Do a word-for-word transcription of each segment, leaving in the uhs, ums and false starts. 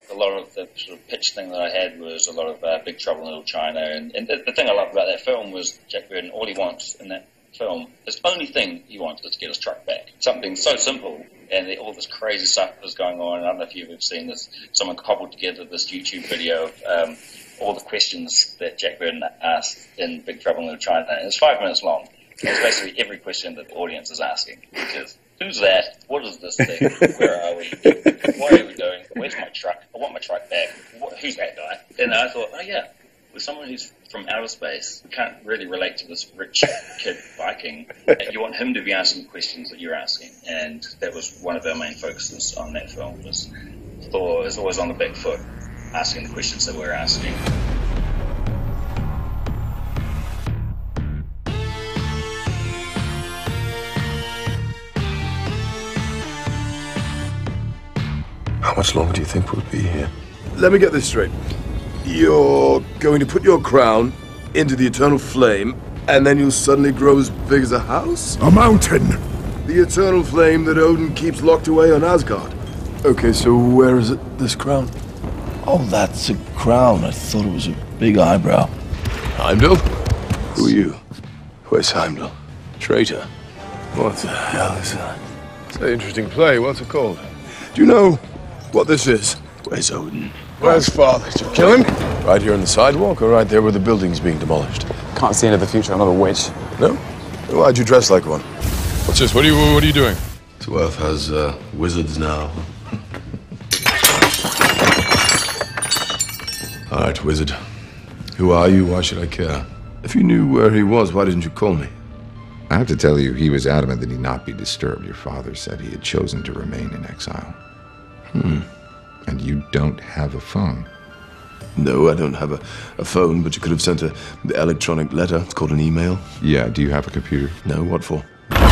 A lot of the sort of pitch thing that I had was a lot of uh, Big Trouble in Little China, and, and the, the thing I loved about that film was Jack Burton, all he wants in that film, his only thing he wants is to get his truck back. Something so simple, and the, all this crazy stuff was going on. I don't know if you've ever seen this, someone cobbled together this YouTube video of um, all the questions that Jack Burton asked in Big Trouble in Little China, and it's five minutes long. It's basically every question that the audience is asking, which is, who's that? What is this thing? Where are we? What are we doing? Where's my truck? I want my truck back. What, who's that guy? And I thought, oh yeah, with someone who's from outer space, who can't really relate to this rich kid Viking, you want him to be asking questions that you're asking. And that was one of our main focuses on that film, was Thor is always on the back foot, asking the questions that we're asking. How much longer do you think we'll be here? Let me get this straight. You're going to put your crown into the eternal flame, and then you'll suddenly grow as big as a house? A mountain! The eternal flame that Odin keeps locked away on Asgard. Okay, so where is it, this crown? Oh, that's a crown. I thought it was a big eyebrow. Heimdall? Who are you? Where's Heimdall? Traitor. What the hell is that? It's an interesting play. What's it called? Do you know what this is? Where's Odin? Where's father? Did you kill him? Right here on the sidewalk, or right there where the building's being demolished? Can't see into the future. I'm not a witch. No? Why'd you dress like one? What's this? What are you? What are you doing? This Earth has uh, wizards now. All right, wizard. Who are you? Why should I care? If you knew where he was, why didn't you call me? I have to tell you, he was adamant that he not be disturbed. Your father said he had chosen to remain in exile. Hmm. And you don't have a phone. No, I don't have a, a phone, but you could have sent a the electronic letter. It's called an email. Yeah, do you have a computer? No, what for?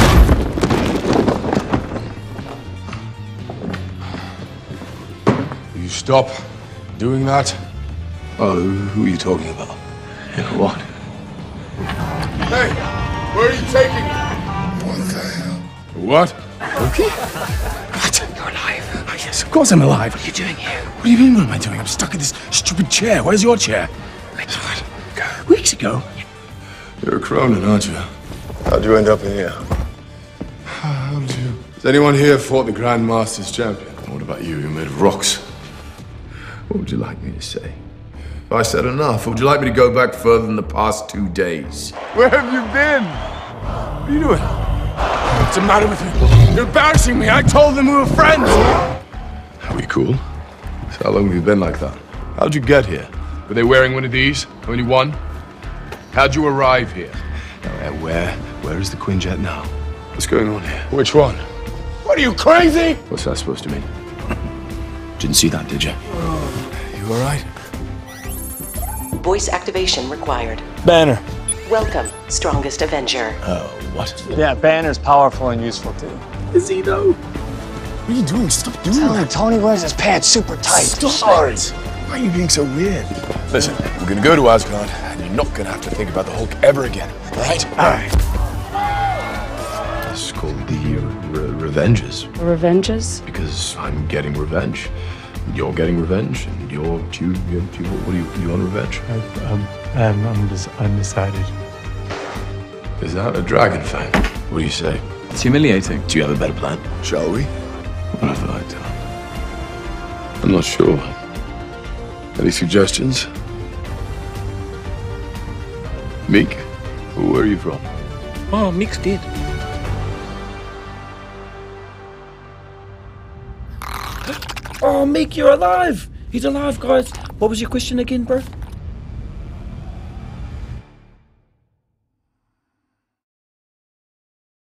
You stop doing that? Oh, who are you talking about? Yeah, what? Hey, where are you taking me? What the hell? What? Okay. What? You're alive. Oh, yes, of course I'm alive. What are you doing here? What do you mean, what am I doing? I'm stuck in this stupid chair. Where's your chair? What? Weeks ago. You're a Cronin, aren't you? How'd you end up in here? How did you? Has anyone here fought the Grand Master's champion? What about you? You're made of rocks. What would you like me to say? If I said enough, or would you like me to go back further than the past two days? Where have you been? What are you doing? What's the matter with you? You're embarrassing me. I told them we were friends. Are we cool? So how long have you been like that? How'd you get here? Were they wearing one of these? Only one? How'd you arrive here? Now, where, where is the Quinjet now? What's going on here? Which one? What are you, crazy? What's that supposed to mean? Didn't see that, did you? You all right? Voice activation required. Banner. Welcome, strongest Avenger. Uh, what? Yeah, Banner's powerful and useful too. Is he, though? What are you doing? Stop doing Tell that. him Tony wears his pants super tight. Stop Sorry. it. Why are you being so weird? Listen, we're gonna go to Asgard, and you're not gonna have to think about the Hulk ever again, all right? All right. This is called the Re Revenges. Revenges? Because I'm getting revenge. You're getting revenge, and you're, do you, you, do you, what are you, you on revenge? I, um, I'm, I'm just undecided. Is that a dragon fan? What do you say? It's humiliating. Do you have a better plan? Shall we? What have I done? I'm not sure. Any suggestions? Meek, where are you from? Oh, Meek's dead. Oh, Meek, you're alive! He's alive, guys. What was your question again, bro?